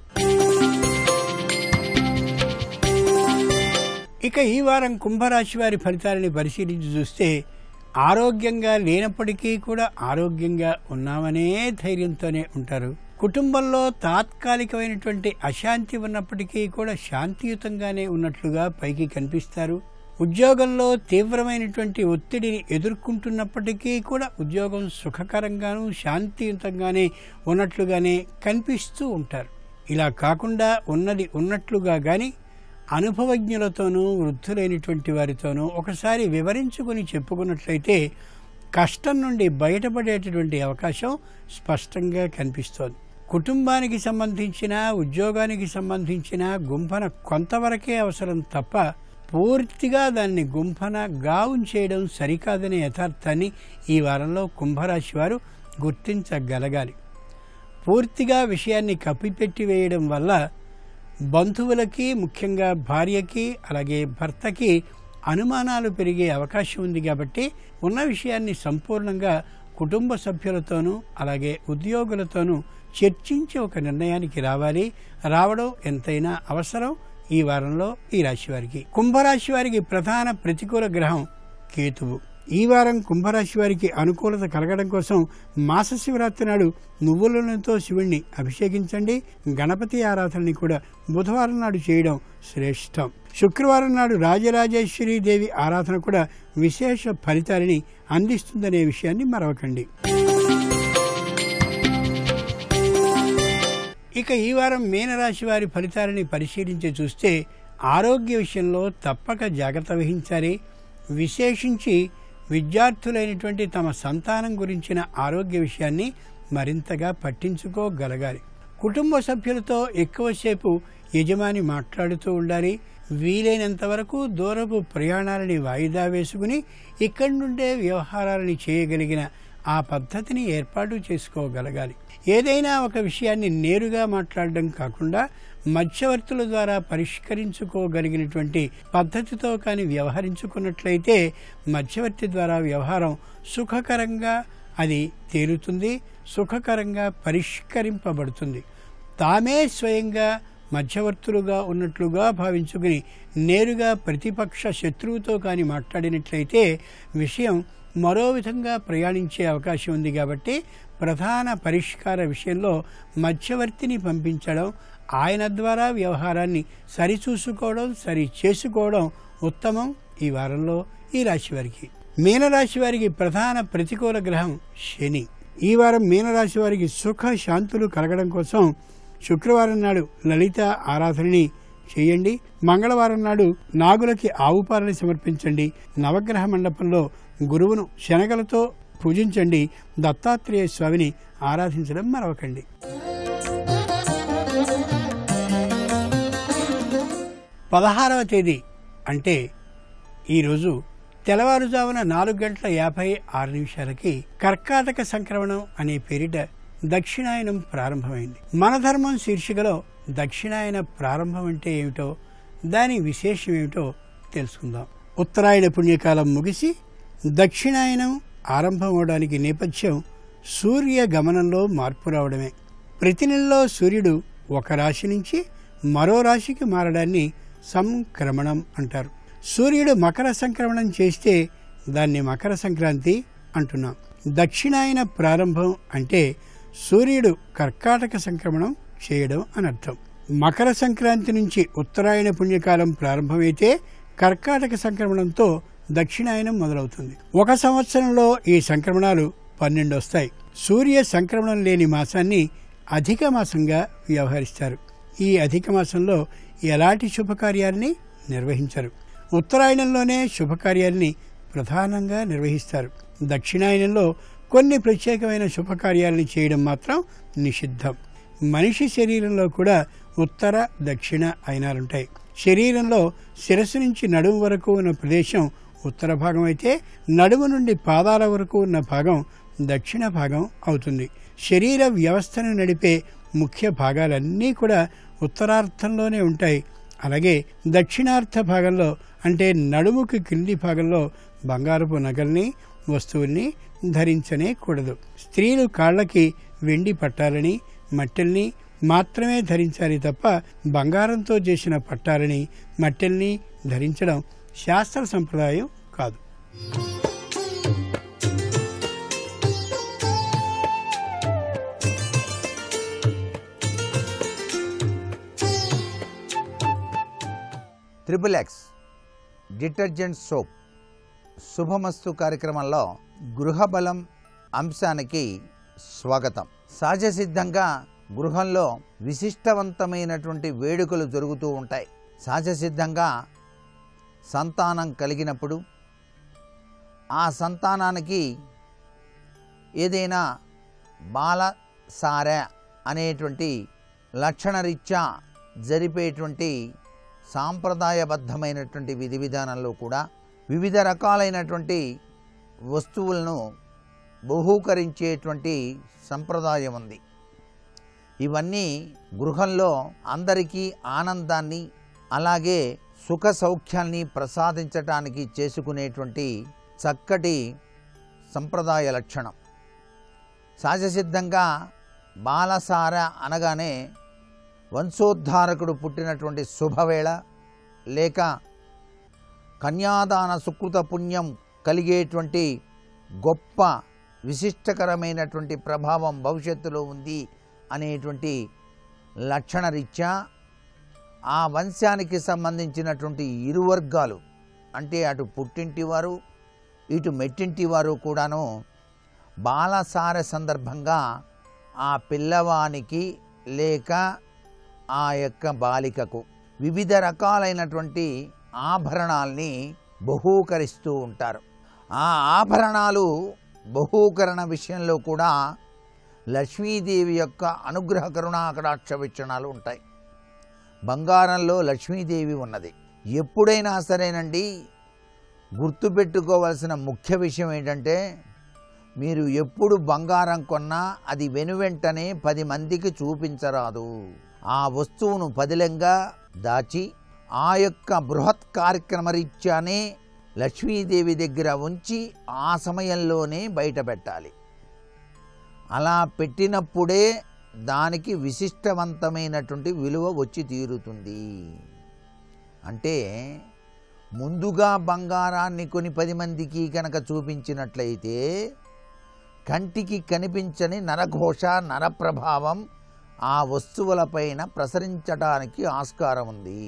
ఇక ఈ వారం కుంభరాశి వారి ఫలితాలని పరిశీలించి చూస్తే ఆరోగ్యంగా లేనప్పటికీ కూడా ఆరోగ్యంగా ఉన్నామనే ధైర్యంతోనే ఉంటారు. కుటుంబంలో తాత్కాలికమైనటువంటి అశాంతి ఉన్నప్పటికీ కూడా శాంతియుతంగానే ఉన్నట్లుగా పైకి కనిపిస్తారు. ఉద్యోగంలో తీవ్రమైనటువంటి ఒత్తిడిని ఎదుర్కొంటున్నప్పటికీ కూడా ఉద్యోగం సుఖకరంగాను శాంతియుతంగానే ఉన్నట్లుగానే కనిపిస్తూ ఉంటారు. ఇలా కాకుండా ఉన్నది ఉన్నట్లుగా కానీ అనుభవజ్ఞులతోనూ వృద్ధులైనటువంటి వారితోనూ ఒకసారి వివరించుకుని చెప్పుకున్నట్లయితే కష్టం నుండి బయటపడేటటువంటి అవకాశం స్పష్టంగా కనిపిస్తోంది. కుటుంబానికి సంబంధించిన ఉద్యోగానికి సంబంధించిన గుంఫన కొంతవరకే అవసరం తప్ప పూర్తిగా దాన్ని గుంఫన గావం చేయడం సరికాదనే యథార్థాన్ని ఈ వారంలో కుంభరాశి వారు గుర్తించగలగాలి. పూర్తిగా విషయాన్ని కప్పిపెట్టి వేయడం వల్ల బంధువులకి, ముఖ్యంగా భార్యకి అలాగే భర్తకి అనుమానాలు పెరిగే అవకాశం ఉంది. కాబట్టి ఉన్న విషయాన్ని సంపూర్ణంగా కుటుంబ సభ్యులతోనూ అలాగే ఉద్యోగులతోనూ చర్చించి ఒక నిర్ణయానికి రావాలి. రావడం ఎంతైనా అవసరం ఈ వారంలో ఈ రాశి వారికి. కుంభరాశి వారికి ప్రధాన ప్రతికూల గ్రహం కేతువు. ఈ వారం కుంభరాశి వారికి అనుకూలత కలగడం కోసం మాస శివరాత్రి నాడు నువ్వుల నూనెతో శివుణ్ణి అభిషేకించండి. గణపతి ఆరాధనని కూడా బుధవారం నాడు చేయడం శ్రేష్టం. శుక్రవారం నాడు రాజరాజేశ్వరి దేవి ఆరాధన కూడా విశేష ఫలితాలని అందిస్తుందనే విషయాన్ని మరవకండి. ఇక ఈ వారం మీనరాశి వారి ఫలితాలని పరిశీలించి చూస్తే ఆరోగ్య విషయంలో తప్పక జాగ్రత్త వహించాలి. విశేషించి విద్యార్థులైనటువంటి తమ సంతానం గురించిన ఆరోగ్య విషయాన్ని మరింతగా పట్టించుకోగలగాలి. కుటుంబ సభ్యులతో ఎక్కువసేపు యజమాని మాట్లాడుతూ ఉండాలి. వీలైనంత వరకు దూరపు ప్రయాణాలని వాయిదా వేసుకుని ఇక్కడి నుండే వ్యవహారాలని చేయగలిగిన ఆ పద్ధతిని ఏర్పాటు చేసుకోగలగాలి. ఏదైనా ఒక విషయాన్ని నేరుగా మాట్లాడడం కాకుండా మధ్యవర్తుల ద్వారా పరిష్కరించుకోగలిగినటువంటి పద్ధతితో కానీ వ్యవహరించుకున్నట్లయితే మధ్యవర్తి ద్వారా వ్యవహారం సుఖకరంగా అది తేలుతుంది, సుఖకరంగా పరిష్కరింపబడుతుంది. తామే స్వయంగా మధ్యవర్తులుగా ఉన్నట్లుగా భావించుకుని నేరుగా ప్రతిపక్ష శత్రువుతో కానీ మాట్లాడినట్లయితే విషయం మరో విధంగా ప్రయాణించే అవకాశం ఉంది. కాబట్టి ప్రధాన పరిష్కార విషయంలో మధ్యవర్తిని పంపించడం, ఆయన ద్వారా వ్యవహారాన్ని సరిచూసుకోవడం, సరి చేసుకోవడం ఉత్తమం ఈ వారంలో ఈ రాశి వారికి. మీనరాశి వారికి ప్రధాన ప్రతికూల గ్రహం శని. ఈ వారం మీనరాశి వారికి సుఖ శాంతులు కలగడం కోసం శుక్రవారం నాడు లలిత ఆరాధనని చేయండి. మంగళవారం నాడు నాగులకి ఆవు పాలని సమర్పించండి. నవగ్రహ మండపంలో గురువును శనగలతో పూజించండి. దత్తాత్రేయ స్వామిని ఆరాధించడం మరవకండి. పదహారవ తేదీ అంటే ఈరోజు తెల్లవారుజామున నాలుగు గంటల యాభై ఆరు నిమిషాలకి కర్కాటక సంక్రమణం అనే పేరిట దక్షిణాయనం ప్రారంభమైంది. మన ధర్మం శీర్షికలో దక్షిణాయన ప్రారంభం అంటే ఏమిటో, దాని విశేషం ఏమిటో తెలుసుకుందాం. ఉత్తరాయణ పుణ్యకాలం ముగిసి దక్షిణాయనం ఆరంభం అవడానికి నేపథ్యం సూర్య గమనంలో మార్పు రావడమే. ప్రతి నెలలో సూర్యుడు ఒక రాశి నుంచి మరో రాశికి మారడాన్ని సంక్రమణం అంటారు. సూర్యుడు మకర సంక్రమణం చేస్తే దాన్ని మకర సంక్రాంతి అంటున్నాం. దక్షిణాయన ప్రారంభం అంటే సూర్యుడు కర్కాటక సంక్రమణం చేయడం అని అర్థం. మకర సంక్రాంతి నుంచి ఉత్తరాయణ పుణ్యకాలం ప్రారంభమైతే కర్కాటక సంక్రమణంతో దక్షిణాయనం మొదలవుతుంది. ఒక సంవత్సరంలో ఈ సంక్రమణాలు పన్నెండు వస్తాయి. సూర్య సంక్రమణం లేని మాసాన్ని అధిక మాసంగా వ్యవహరిస్తారు. ఈ అధిక మాసంలో ఎలాంటి శుభకార్యాలని నిర్వహించరు. ఉత్తరాయణంలోనే శుభకార్యాలని ప్రధానంగా నిర్వహిస్తారు. దక్షిణాయనంలో కొన్ని ప్రత్యేకమైన శుభకార్యాలను చేయడం మాత్రం నిషిద్ధం. మనిషి శరీరంలో కూడా ఉత్తర దక్షిణ అయినాలుంటాయి. శరీరంలో శిరస్సు నుంచి నడుము వరకు ఉన్న ప్రదేశం ఉత్తర భాగం అయితే నడుము నుండి పాదాల వరకు ఉన్న భాగం దక్షిణ భాగం అవుతుంది. శరీర వ్యవస్థను నడిపే ముఖ్య భాగాలన్నీ కూడా ఉత్తరార్థంలోనే ఉంటాయి. అలాగే దక్షిణార్థ భాగంలో అంటే నడుముకి క్రింది భాగంలో బంగారపు నగల్ని వస్తువుల్ని ధరించనే కూడదు. స్త్రీలు కాళ్ళకి వెండి పట్టాలని మట్టెల్ని మాత్రమే ధరించాలి తప్ప బంగారంతో చేసిన పట్టాలని మట్టెల్ని ధరించడం శాస్త్ర సంప్రదాయం కాదు. ట్రిపుల్ ఎక్స్ డిటర్జెంట్ సోప్ శుభమస్తు కార్యక్రమంలో గృహబలం అంశానికి స్వాగతం. సహజ సిద్ధంగా గృహంలో విశిష్టవంతమైనటువంటి వేడుకలు జరుగుతూ ఉంటాయి. సహజ సిద్ధంగా సంతానం కలిగినప్పుడు ఆ సంతానానికి ఏదైనా బాలసార అనేటువంటి లక్షణరీత్యా జరిపేటువంటి సాంప్రదాయబద్ధమైనటువంటి విధి విధానంలో కూడా వివిధ రకాలైనటువంటి వస్తువులను బహూకరించేటువంటి సంప్రదాయం ఉంది. ఇవన్నీ గృహంలో అందరికీ ఆనందాన్ని అలాగే సుఖ సౌఖ్యాన్ని ప్రసాదించటానికి చేసుకునేటువంటి చక్కటి సంప్రదాయ లక్షణం. సహజసిద్ధంగా బాలసార అనగానే వంశోద్ధారకుడు పుట్టినటువంటి శుభవేళ లేక కన్యాదాన సుకృత పుణ్యం కలిగేటువంటి గొప్ప విశిష్టకరమైనటువంటి ప్రభావం భవిష్యత్తులో ఉంది అనేటువంటి లక్షణరీత్యా ఆ వంశానికి సంబంధించినటువంటి ఇరు వర్గాలు అంటే అటు పుట్టింటి వారు ఇటు మెట్టింటి వారు కూడాను బాలసార సందర్భంగా ఆ పిల్లవానికి లేక ఆ యొక్క బాలికకు వివిధ రకాలైనటువంటి ఆభరణాల్ని బహూకరిస్తూ ఉంటారు. ఆ ఆభరణాలు బహూకరణ విషయంలో కూడా లక్ష్మీదేవి యొక్క అనుగ్రహ కరుణా కటాక్ష వీక్షణాలు ఉంటాయి. బంగారంలో లక్ష్మీదేవి ఉన్నది. ఎప్పుడైనా సరేనండి గుర్తుపెట్టుకోవాల్సిన ముఖ్య విషయం ఏంటంటే మీరు ఎప్పుడు బంగారం కొన్నా అది వెనువెంటనే పది మందికి చూపించరాదు. ఆ వస్తువును పదిలంగా దాచి ఆ యొక్క బృహత్ కార్యక్రమ రీత్యానే లక్ష్మీదేవి దగ్గర ఉంచి ఆ సమయంలోనే బయట పెట్టాలి. అలా పెట్టినప్పుడే దానికి విశిష్టవంతమైనటువంటి విలువ వచ్చి తీరుతుంది. అంటే ముందుగా బంగారాన్ని కొని పది మందికి కనుక చూపించినట్లయితే కంటికి కనిపించని నరఘోష నరప్రభావం ఆ వస్తువులపైన ప్రసరించడానికి ఆస్కారం ఉంది.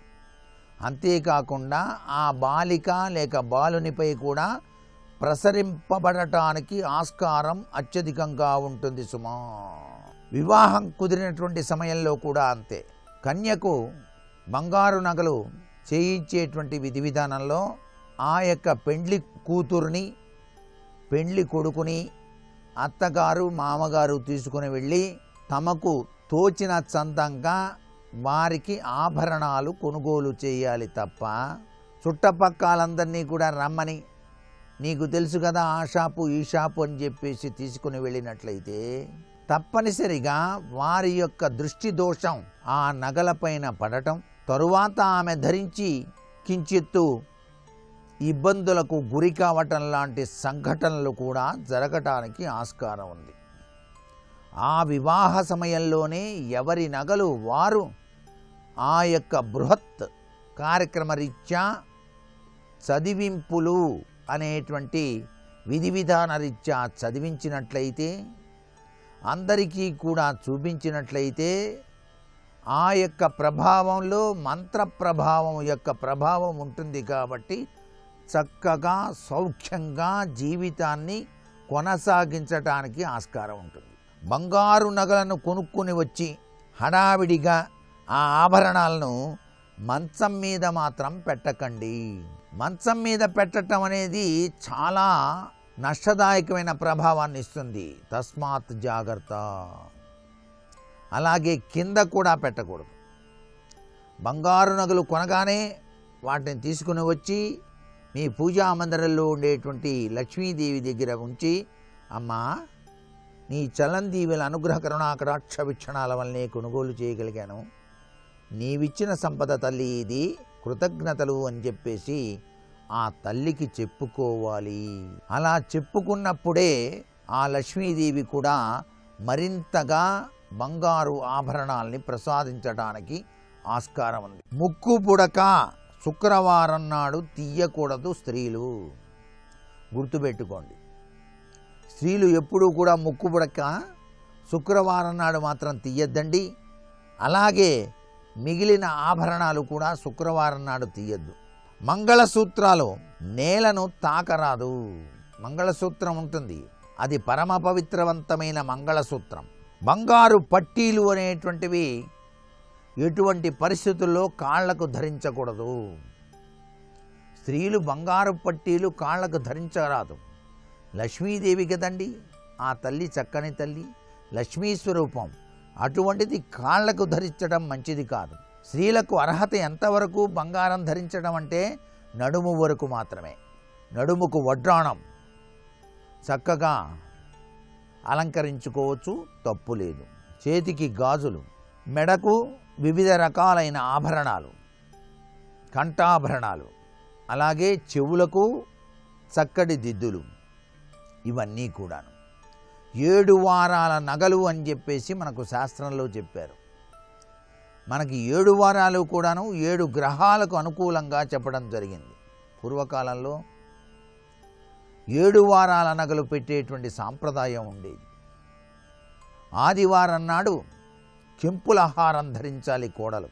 అంతేకాకుండా ఆ బాలిక లేక బాలునిపై కూడా ప్రసరింపబడటానికి ఆస్కారం అత్యధికంగా ఉంటుంది సుమా. వివాహం కుదిరినటువంటి సమయంలో కూడా అంతే. కన్యకు బంగారు నగలు చేయించేటువంటి విధి విధానంలో ఆ యొక్క పెండ్లి కూతుర్ని పెండ్లి కొడుకుని అత్తగారు మామగారు తీసుకుని వెళ్ళి తమకు తోచిన చందంగా వారికి ఆభరణాలు కొనుగోలు చేయాలి తప్ప చుట్టపక్కలందరినీ కూడా రమ్మని నీకు తెలుసు కదా ఆ షాపు ఈ షాపు అని చెప్పేసి తీసుకుని వెళ్ళినట్లయితే తప్పనిసరిగా వారి యొక్క దృష్టి దోషం ఆ నగలపైన పడటం, తరువాత ఆమె ధరించి కించిత్తు ఇబ్బందులకు గురి కావటం లాంటి సంఘటనలు కూడా జరగటానికి ఆస్కారం ఉంది. ఆ వివాహ సమయంలోనే ఎవరి నగలు వారు ఆ యొక్క బృహత్ కార్యక్రమ రీత్యా చదివింపులు అనేటువంటి విధి విధాన రీత్యా చదివించినట్లయితే అందరికీ కూడా చూపించినట్లయితే ఆ యొక్క ప్రభావంలో మంత్ర ప్రభావం యొక్క ప్రభావం ఉంటుంది. కాబట్టి చక్కగా సౌఖ్యంగా జీవితాన్ని కొనసాగించటానికి ఆస్కారం ఉంటుంది. బంగారు నగలను కొనుక్కొని వచ్చి హడావిడిగా ఆ ఆభరణాలను మంచం మీద మాత్రం పెట్టకండి. మంచం మీద పెట్టడం అనేది చాలా నష్టదాయకమైన ప్రభావాన్ని ఇస్తుంది. తస్మాత్ జాగ్రత్త. అలాగే కింద కూడా పెట్టకూడదు. బంగారు నగలు కొనగానే వాటిని తీసుకుని వచ్చి మీ పూజా మందిరంలో ఉండేటువంటి లక్ష్మీదేవి దగ్గర ఉంచి, అమ్మా నీ చలందీవుల అనుగ్రహ కరుణా కటాక్ష వీక్షణాల వల్లనే కొనుగోలు చేయగలిగాను, నీవిచ్చిన సంపద తల్లి ఇది, కృతజ్ఞతలు అని చెప్పేసి ఆ తల్లికి చెప్పుకోవాలి. అలా చెప్పుకున్నప్పుడే ఆ లక్ష్మీదేవి కూడా మరింతగా బంగారు ఆభరణాల్ని ప్రసాదించడానికి ఆస్కారం ఉంది. ముక్కు పుడక శుక్రవారం నాడు తీయకూడదు స్త్రీలు. గుర్తుపెట్టుకోండి, స్త్రీలు ఎప్పుడూ కూడా ముక్కు పుడక శుక్రవారం నాడు మాత్రం తీయద్దండి. అలాగే మిగిలిన ఆభరణాలు కూడా శుక్రవారం నాడు తీయద్దు. మంగళసూత్రాలు నేలను తాకరాదు. మంగళసూత్రం ఉంటుంది, అది పరమ పవిత్రవంతమైన మంగళసూత్రం. బంగారు పట్టీలు అనేటువంటివి ఎటువంటి పరిస్థితుల్లో కాళ్లకు ధరించకూడదు. స్త్రీలు బంగారు పట్టీలు కాళ్లకు ధరించరాదు. లక్ష్మీదేవి కదండి, ఆ తల్లి చక్కని తల్లి, లక్ష్మీ స్వరూపం. అటువంటిది కాళ్లకు ధరించడం మంచిది కాదు. స్త్రీలకు అర్హత ఎంతవరకు బంగారం ధరించడం అంటే నడుము వరకు మాత్రమే. నడుముకు వడ్రాణం చక్కగా అలంకరించుకోవచ్చు, తప్పు లేదు. చేతికి గాజులు, మెడకు వివిధ రకాలైన ఆభరణాలు, కంఠాభరణాలు, అలాగే చెవులకు చక్కటి దిద్దులు, ఇవన్నీ కూడాను ఏడు వారాల నగలు అని చెప్పేసి మనకు శాస్త్రంలో చెప్పారు. మనకి ఏడు వారాలు కూడాను ఏడు గ్రహాలకు అనుకూలంగా చెప్పడం జరిగింది. పూర్వకాలంలో ఏడు వారాల నగలు పెట్టేటువంటి సాంప్రదాయం ఉండేది. ఆదివారం నాడు కెంపుల హారం ధరించాలి కోడలు.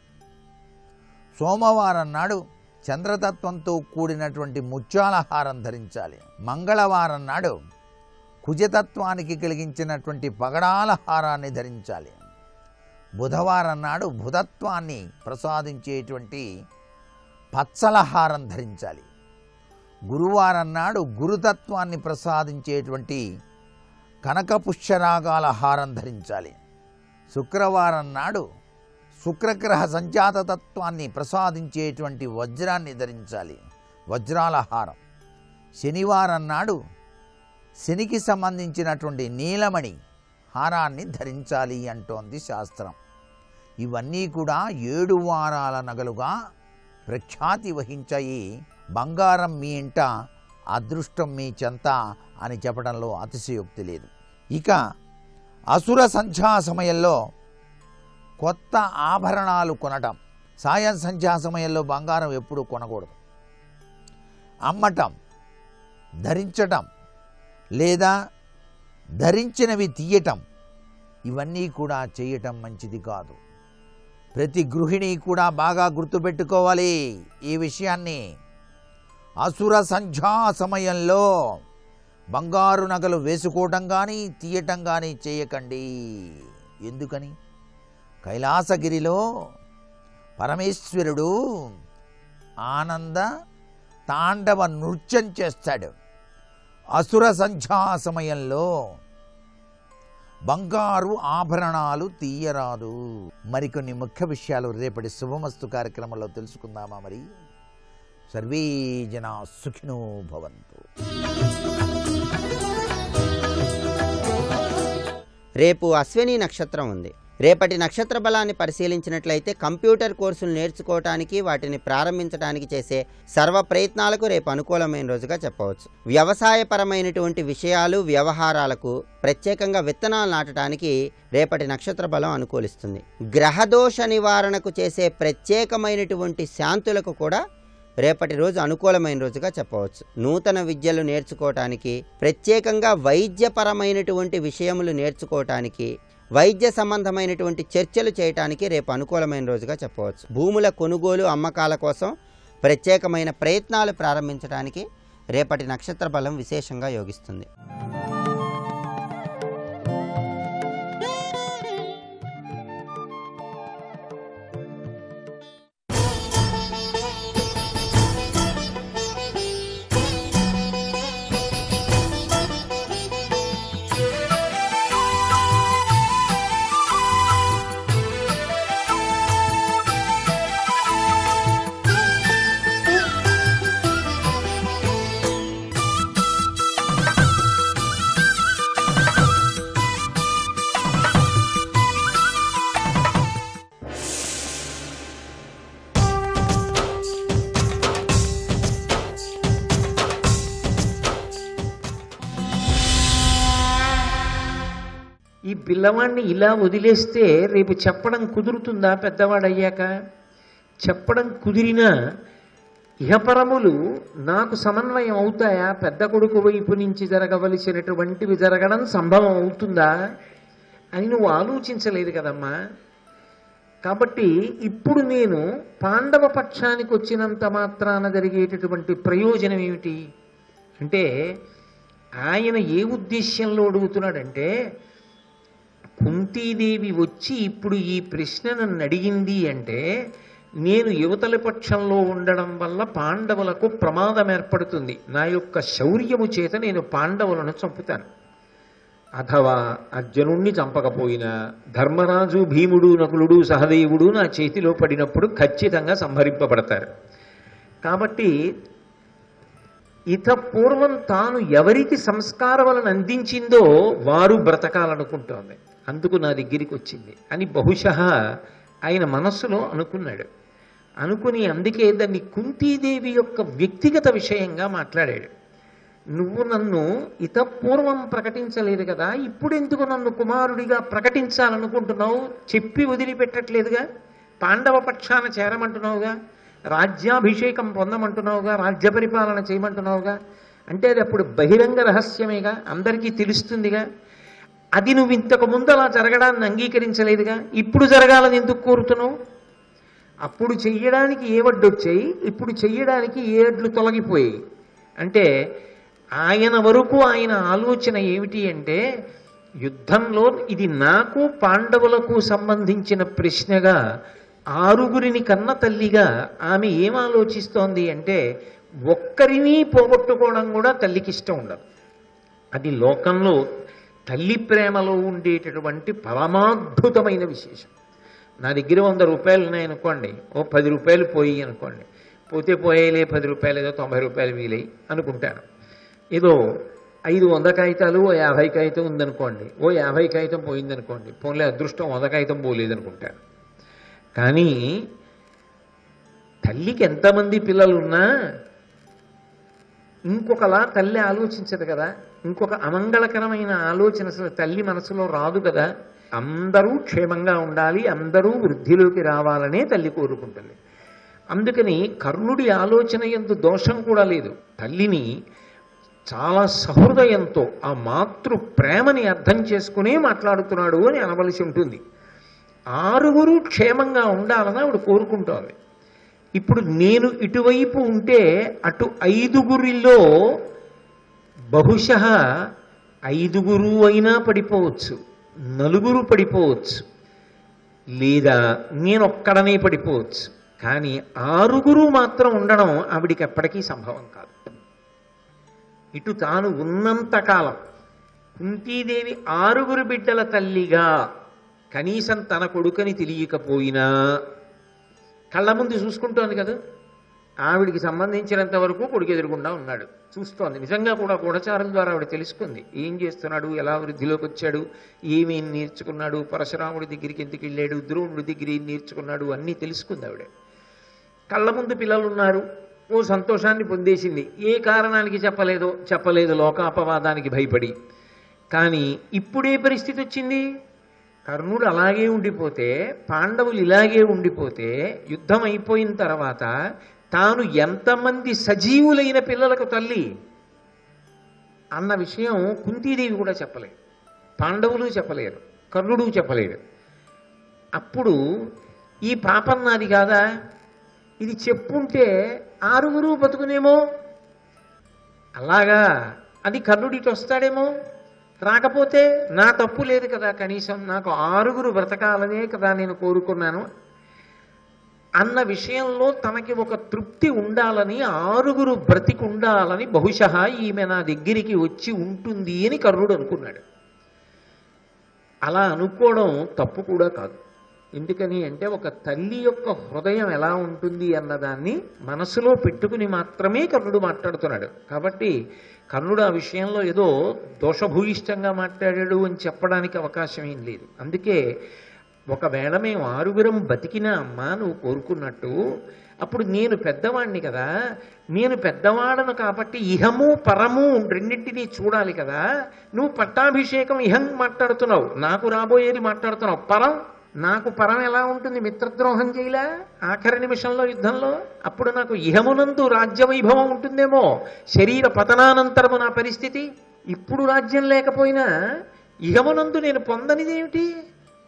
సోమవారం నాడు చంద్రతత్వంతో కూడినటువంటి ముత్యాల హారం ధరించాలి. మంగళవారం నాడు కుజతత్వానికి కలిగించినటువంటి పగడాల హారాన్ని ధరించాలి. బుధవారం నాడు బుధత్వాన్ని ప్రసాదించేటువంటి పచ్చల హారం ధరించాలి. గురువారం నాడు గురుతత్వాన్ని ప్రసాదించేటువంటి కనక పుష్యరాగాల హారం ధరించాలి. శుక్రవారం నాడు శుక్రగ్రహ సంజాత తత్వాన్ని ప్రసాదించేటువంటి వజ్రాన్ని ధరించాలి, వజ్రాల హారం. శనివారం నాడు శనికి సంబంధించినటువంటి నీలమణి హారాన్ని ధరించాలి అంటోంది శాస్త్రం. ఇవన్నీ కూడా ఏడు వారాల నగలుగా ప్రఖ్యాతి వహించాయి. బంగారం మీ ఇంట, అదృష్టం మీ చెంత అని చెప్పడంలో అతిశయోక్తి లేదు. ఇక అసుర సంధ్యా సమయంలో కొత్త ఆభరణాలు కొనటం. సాయం సంధ్యా సమయంలో బంగారం ఎప్పుడూ కొనకూడదు. అమ్మటం, ధరించటం లేదా ధరించినవి తీయటం, ఇవన్నీ కూడా చేయటం మంచిది కాదు. ప్రతి గృహిణి కూడా బాగా గుర్తుపెట్టుకోవాలి ఈ విషయాన్ని. అసుర సంధ్యా సమయంలో బంగారు నగలు వేసుకోవటం కానీ తీయటం కానీ చేయకండి. ఎందుకని? కైలాసగిరిలో పరమేశ్వరుడు ఆనంద తాండవ నృత్యం చేస్తాడు. అసుర సంధ్యా సమయంలో బంగారు ఆభరణాలు తీయరాదు. మరికొన్ని ముఖ్య విషయాలు రేపటి శుభమస్తు కార్యక్రమంలో తెలుసుకుందామా? మరి సర్వే జనా సుఖినో భవంతు. రేపు అశ్విని నక్షత్రం ఉంది. రేపటి నక్షత్ర బలాన్ని పరిశీలించినట్లయితే కంప్యూటర్ కోర్సులు నేర్చుకోవటానికి, వాటిని ప్రారంభించడానికి చేసే సర్వ ప్రయత్నాలకు రేపు అనుకూలమైన రోజుగా చెప్పవచ్చు. వ్యవసాయపరమైనటువంటి విషయాలు, వ్యవహారాలకు, ప్రత్యేకంగా విత్తనాలు నాటడానికి రేపటి నక్షత్ర బలం అనుకూలిస్తుంది. గ్రహదోష నివారణకు చేసే ప్రత్యేకమైనటువంటి శాంతులకు కూడా రేపటి రోజు అనుకూలమైన రోజుగా చెప్పవచ్చు. నూతన విద్యలు నేర్చుకోవటానికి, ప్రత్యేకంగా వైద్యపరమైనటువంటి విషయములు నేర్చుకోవటానికి, వైద్య సంబంధమైనటువంటి చర్చలు చేయటానికి రేపు అనుకూలమైన రోజుగా చెప్పవచ్చు. భూముల కొనుగోలు, అమ్మకాల కోసం ప్రత్యేకమైన ప్రయత్నాలు ప్రారంభించడానికి రేపటి నక్షత్ర బలం విశేషంగా యోగిస్తుంది. ఈ పిల్లవాడిని ఇలా వదిలేస్తే రేపు చెప్పడం కుదురుతుందా? పెద్దవాడయ్యాక చెప్పడం కుదిరినా ఇహపరములు నాకు సమన్వయం అవుతాయా? పెద్ద కొడుకు వైపు నుంచి జరగవలసినటువంటివి జరగడం సంభవం అవుతుందా అని నువ్వు ఆలోచించలేదు కదమ్మా. కాబట్టి ఇప్పుడు నేను పాండవ పక్షానికి వచ్చినంత మాత్రాన జరిగేటటువంటి ప్రయోజనం ఏమిటి అంటే, ఆయన ఏ ఉద్దేశ్యంలో అడుగుతున్నాడంటే, కుంతీదేవి వచ్చి ఇప్పుడు ఈ ప్రశ్న నన్ను అడిగింది అంటే నేను యువతల పక్షంలో ఉండడం వల్ల పాండవులకు ప్రమాదం ఏర్పడుతుంది, నా యొక్క శౌర్యము చేత నేను పాండవులను చంపుతాను. అథవా అర్జునుణ్ణి చంపకపోయినా ధర్మరాజు, భీముడు, నకులుడు, సహదేవుడు నా చేతిలో పడినప్పుడు ఖచ్చితంగా సంహరింపబడతారు. కాబట్టి ఇత పూర్వం తాను ఎవరికి సంస్కారములను అందించిందో వారు బ్రతకాలనుకుంటోంది, అందుకు నా దగ్గరికి వచ్చింది అని బహుశः ఆయన మనస్సులో అనుకున్నాడు. అనుకుని అందుకే దాన్ని కుంతీదేవి యొక్క వ్యక్తిగత విషయంగా మాట్లాడాడు. నువ్వు నన్ను ఇతపూర్వం ప్రకటించలేదు కదా, ఇప్పుడు ఎందుకు నన్ను కుమారుడిగా ప్రకటించాలనుకుంటున్నావు? చెప్పి వదిలిపెట్టట్లేదుగా, పాండవ పక్షాన చేరమంటున్నావుగా, రాజ్యాభిషేకం పొందమంటున్నావుగా, రాజ్య పరిపాలన చేయమంటున్నావుగా, అంటే అది అప్పుడు బహిరంగ రహస్యమేగా, అందరికీ తెలుస్తుందిగా. అది నువ్వు ఇంతకు ముందు అలా జరగడాన్ని అంగీకరించలేదుగా, ఇప్పుడు జరగాలని ఎందుకు కోరుతున్నావు? అప్పుడు చెయ్యడానికి ఏ వడ్డు వచ్చాయి, ఇప్పుడు చెయ్యడానికి ఏ వడ్లు తొలగిపోయాయి అంటే, ఆయన వరకు ఆయన ఆలోచన ఏమిటి అంటే, యుద్ధంలో ఇది నాకు పాండవులకు సంబంధించిన ప్రశ్నగా ఆరుగురిని కన్న తల్లిగా ఆమె ఏం ఆలోచిస్తోంది అంటే, ఒక్కరిని పోగొట్టుకోవడం కూడా తల్లికి ఇష్టం ఉండదు. అది లోకంలో తల్లి ప్రేమలో ఉండేటటువంటి పరమాద్భుతమైన విశేషం. నా దగ్గర వంద రూపాయలు ఉన్నాయనుకోండి, ఓ పది రూపాయలు పోయి అనుకోండి, పోతే పోయేలే పది రూపాయలు ఏదో తొంభై రూపాయలు వీలై అనుకుంటాను. ఏదో ఐదు వంద కాగితాలు ఓ యాభై కాగితం ఉందనుకోండి, ఓ యాభై కాగితం పోయిందనుకోండి, పోన్లే అదృష్టం వంద కాగితం పోలేదనుకుంటాను. కానీ తల్లికి ఎంతమంది పిల్లలున్నా ఇంకొకలా తల్లి ఆలోచించదు కదా, ఇంకొక అమంగళకరమైన ఆలోచన అసలు తల్లి మనసులో రాదు కదా. అందరూ క్షేమంగా ఉండాలి, అందరూ వృద్ధిలోకి రావాలనే తల్లి కోరుకుంటుంది. అందుకని కర్ణుడి ఆలోచన యందు దోషం కూడా లేదు. తల్లిని చాలా సహృదయంతో ఆ మాతృ ప్రేమని అర్థం చేసుకునే మాట్లాడుతున్నాడు అని అనవలసి ఉంటుంది. ఆరుగురు క్షేమంగా ఉండాలని ఆవిడ కోరుకుంటోంది. ఇప్పుడు నేను ఇటువైపు ఉంటే అటు ఐదుగురిలో బహుశः ఐదుగురు అయినా పడిపోవచ్చు, నలుగురు పడిపోవచ్చు, లేదా నేనొక్కడనే పడిపోవచ్చు. కానీ ఆరుగురు మాత్రం ఉండడం ఆవిడికి ఎప్పటికీ సంభవం కాదు. ఇటు తాను ఉన్నంతకాలం కుంతీదేవి ఆరుగురు బిడ్డల తల్లిగా కనీసం తన కొడుకని తెలియకపోయినా కళ్ళ ముందు చూసుకుంటోంది కదా, ఆవిడికి సంబంధించినంత వరకు కొడుకు ఎదురుగుండా ఉన్నాడు, చూస్తోంది. నిజంగా కూడా గూఢచారుల ద్వారా ఆవిడ తెలుసుకుంది ఏం చేస్తున్నాడు, ఎలా వృద్ధిలోకి వచ్చాడు, ఏమేం నేర్చుకున్నాడు, పరశురాముడి దగ్గరికి ఎందుకు వెళ్ళాడు, ద్రోణుడి దగ్గర ఏం నేర్చుకున్నాడు, అన్నీ తెలుసుకుంది ఆవిడ. కళ్ళ ముందు పిల్లలు ఉన్నారు, ఓ సంతోషాన్ని పొందేసింది. ఏ కారణానికి చెప్పలేదో చెప్పలేదు, లోకాపవాదానికి భయపడి. కానీ ఇప్పుడే పరిస్థితి వచ్చింది, కర్ణుడు అలాగే ఉండిపోతే, పాండవులు ఇలాగే ఉండిపోతే, యుద్ధం అయిపోయిన తర్వాత తాను ఎంతమంది సజీవులైన పిల్లలకు తల్లి అన్న విషయం కుంతీదేవి కూడా చెప్పలేదు, పాండవులు చెప్పలేరు, కర్ణుడు చెప్పలేడు. అప్పుడు ఈ పాపం నాది కాదా, ఇది చెప్పుంటే ఆరుగురు బతుకునేమో, అలాగా అది కర్ణుడికి వస్తాడేమో, రాకపోతే నా తప్పు లేదు కదా, కనీసం నాకు ఆరుగురు బ్రతకాలనే కదా నేను కోరుకున్నాను అన్న విషయంలో తనకి ఒక తృప్తి ఉండాలని, ఆరుగురు బ్రతికి ఉండాలని బహుశः ఈమె నా దగ్గరికి వచ్చి ఉంటుంది అని కర్ణుడు అనుకున్నాడు. అలా అనుకోవడం తప్పు కూడా కాదు. ఎందుకని అంటే, ఒక తల్లి యొక్క హృదయం ఎలా ఉంటుంది అన్నదాన్ని మనసులో పెట్టుకుని మాత్రమే కర్ణుడు మాట్లాడుతున్నాడు. కాబట్టి కర్ణుడు ఆ విషయంలో ఏదో దోషభూయిష్టంగా మాట్లాడాడు అని చెప్పడానికి అవకాశం ఏం లేదు. అందుకే ఒకవేళ మేము ఆరుగురం బతికినా అమ్మా నువ్వు కోరుకున్నట్టు, అప్పుడు నేను పెద్దవాణ్ణి కదా, నేను పెద్దవాడను కాబట్టి ఇహము పరము రెండింటినీ చూడాలి కదా. నువ్వు పట్టాభిషేకం ఇహం మాట్లాడుతున్నావు, నాకు రాబోయేది మాట్లాడుతున్నావు. పరం, నాకు పరం ఎలా ఉంటుంది, మిత్రద్రోహం చేయలే ఆఖరి నిమిషంలో యుద్ధంలో, అప్పుడు నాకు ఇహమునందు రాజ్యవైభవం ఉంటుందేమో, శరీర పతనానంతరము నా పరిస్థితి. ఇప్పుడు రాజ్యం లేకపోయినా ఇహమునందు నేను పొందనిదేమిటి,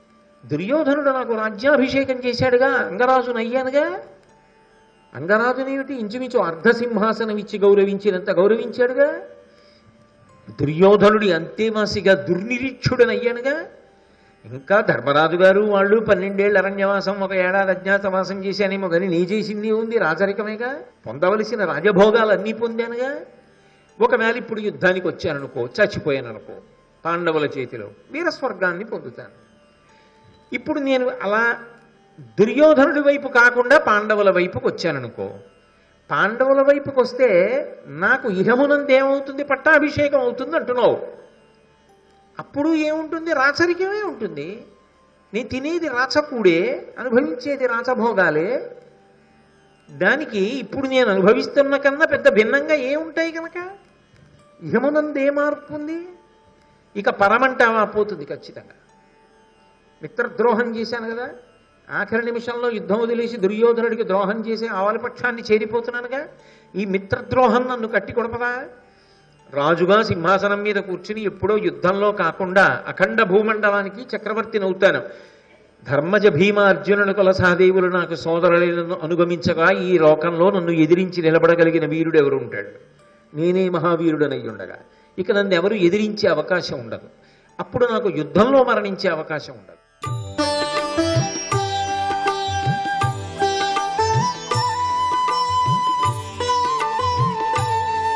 దుర్యోధనుడు నాకు రాజ్యాభిషేకం చేశాడుగా, అంగరాజును అయ్యానుగా. అంగరాజునేమిటి ఇంచుమించు అర్ధసింహాసనం ఇచ్చి గౌరవించినంత గౌరవించాడుగా. దుర్యోధనుడి అంతేవాసిగా దుర్నిరీక్షుడనయ్యానుగా. ఇంకా ధర్మరాజు గారు వాళ్ళు పన్నెండేళ్ళు అరణ్యవాసం, ఒక ఏడాది అజ్ఞాతవాసం చేశానేమో కానీ నీ చేసింది ఉంది రాజరికమేగా. పొందవలసిన రాజభోగాలు అన్నీ పొందానుగా. ఒకవేళ ఇప్పుడు యుద్ధానికి వచ్చాననుకో, చచ్చిపోయాననుకో, పాండవుల చేతిలో వీరస్వర్గాన్ని పొందుతాను. ఇప్పుడు నేను అలా దుర్యోధనుడి వైపు కాకుండా పాండవుల వైపుకి వచ్చాననుకో, పాండవుల వైపుకి వస్తే నాకు ఇహమునందు ఏమవుతుంది? పట్టాభిషేకం అవుతుంది అంటున్నావు. అప్పుడు ఏముంటుంది? రాచరికమే ఉంటుంది. నేను తినేది రాచకూడే, అనుభవించేది రాచభోగాలే. దానికి ఇప్పుడు నేను అనుభవిస్తున్న కన్నా పెద్ద భిన్నంగా ఏముంటాయి కనుక ఇహమునందు ఏ మార్పు ఉంది? ఇక పరమంటావా పోతుంది ఖచ్చితంగా. మిత్రద్రోహం చేశాను కదా, ఆఖరి నిమిషంలో యుద్ధం వదిలేసి దుర్యోధనుడికి ద్రోహం చేసి ఆవలపక్షాన్ని చేరిపోతున్నానుగా. ఈ మిత్రద్రోహం నన్ను కట్టి కొడపదా? రాజుగా సింహాసనం మీద కూర్చుని ఎప్పుడో యుద్ధంలో కాకుండా అఖండ భూమండలానికి చక్రవర్తిని అవుతాను. ధర్మజ భీమ అర్జునుల కుల సహదేవులు నాకు సోదరులను అనుగమించగా ఈ లోకంలో నన్ను ఎదిరించి నిలబడగలిగిన వీరుడు ఎవరు ఉంటాడు? నేనే మహావీరుడనై ఉండగా ఇక నన్ను ఎవరు ఎదిరించే అవకాశం ఉండదు. అప్పుడు నాకు యుద్ధంలో మరణించే అవకాశం ఉండదు.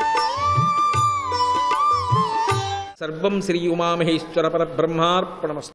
సర్వం శ్రీ ఉమామహేశ్వర పరబ్రహ్మార్పణమస్తు.